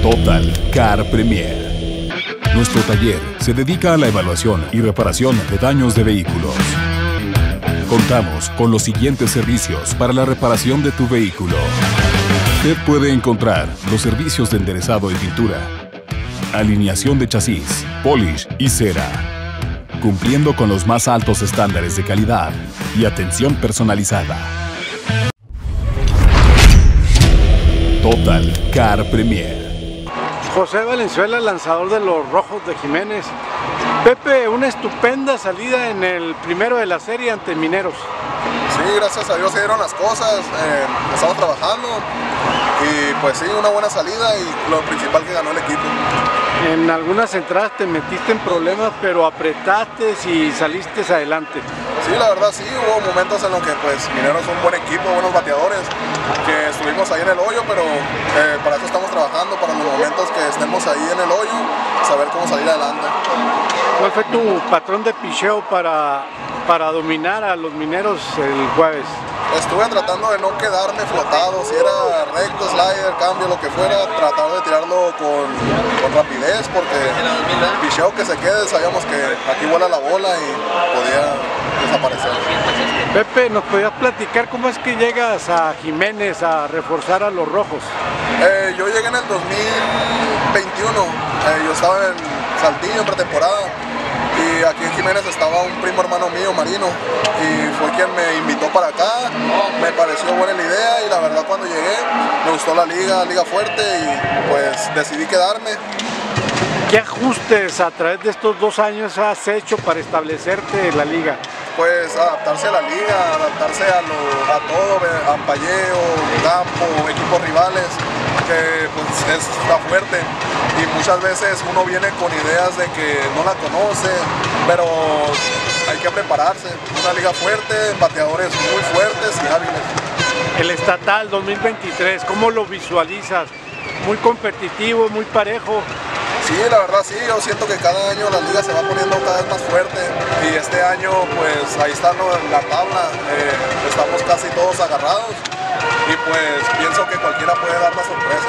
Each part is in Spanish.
Total Car Premier. Nuestro taller se dedica a la evaluación y reparación de daños de vehículos. Contamos con los siguientes servicios para la reparación de tu vehículo. Usted puede encontrar los servicios de enderezado y pintura, alineación de chasis, polish y cera, cumpliendo con los más altos estándares de calidad y atención personalizada. Total Car Premier. José Valenzuela, lanzador de los Rojos de Jiménez. Pepe, una estupenda salida en el primero de la serie ante Mineros. Sí, gracias a Dios se dieron las cosas, estamos trabajando y pues sí, una buena salida y lo principal que ganó el equipo. En algunas entradas te metiste en problemas, pero apretaste y saliste adelante. Sí, la verdad sí, hubo momentos en los que pues Mineros es un buen equipo, buenos bateadores, que estuvimos ahí en el hoyo, pero para eso estamos trabajando, para los momentos que estemos ahí en el hoyo, saber cómo salir adelante. ¿Cuál fue tu patrón de picheo para dominar a los Mineros el jueves? Estuve tratando de no quedarme flotado, si era recto, slider, cambio, lo que fuera, tratar de tirarlo con rapidez, porque el picheo que se quede, sabíamos que aquí vuela la bola y podía desaparecer. Pepe, ¿nos podías platicar cómo es que llegas a Jiménez a reforzar a los Rojos? Yo llegué en el 2021, yo estaba en Saltillo en pretemporada. Y aquí en Jiménez estaba un primo hermano mío, Marino, y fue quien me invitó para acá. Me pareció buena la idea y la verdad cuando llegué me gustó la liga fuerte y pues decidí quedarme. ¿Qué ajustes a través de estos 2 años has hecho para establecerte en la liga? Pues adaptarse a la liga, adaptarse a todo, ampalleo, campo, equipos rivales, que pues está fuerte y muchas veces uno viene con ideas de que no la conoce, pero hay que prepararse. Una liga fuerte, bateadores muy fuertes y hábiles. El estatal 2023, ¿cómo lo visualizas? Muy competitivo, muy parejo. Sí, la verdad sí, yo siento que cada año la liga se va poniendo cada vez más fuerte y este año pues ahí está la tabla, estamos casi todos agarrados y pues pienso que cualquiera puede dar la sorpresa.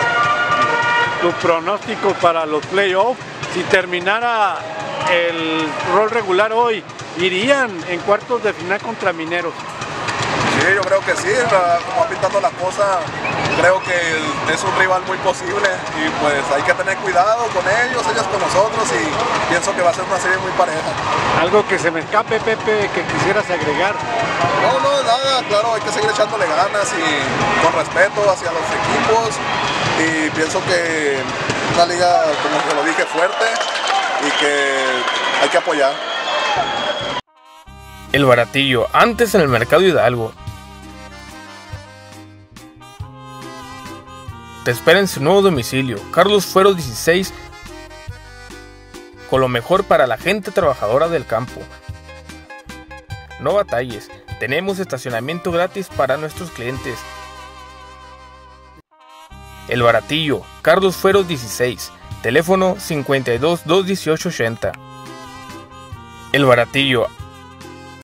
Tu pronóstico para los playoffs, si terminara el rol regular hoy, ¿irían en cuartos de final contra Mineros? Sí, yo creo que sí, como va pintando la cosa, creo que es un rival muy posible y pues hay que tener cuidado con ellos con nosotros y pienso que va a ser una serie muy pareja. ¿Algo que se me escape, Pepe, que quisieras agregar? No, nada, claro, hay que seguir echándole ganas y con respeto hacia los equipos y pienso que una liga, como te lo dije, fuerte y que hay que apoyar. El Baratillo, antes en el Mercado Hidalgo. Te espera en su nuevo domicilio, Carlos Fuero 16, con lo mejor para la gente trabajadora del campo. No batalles, tenemos estacionamiento gratis para nuestros clientes. El Baratillo, Carlos Fuero 16, teléfono 52 218 80. El Baratillo,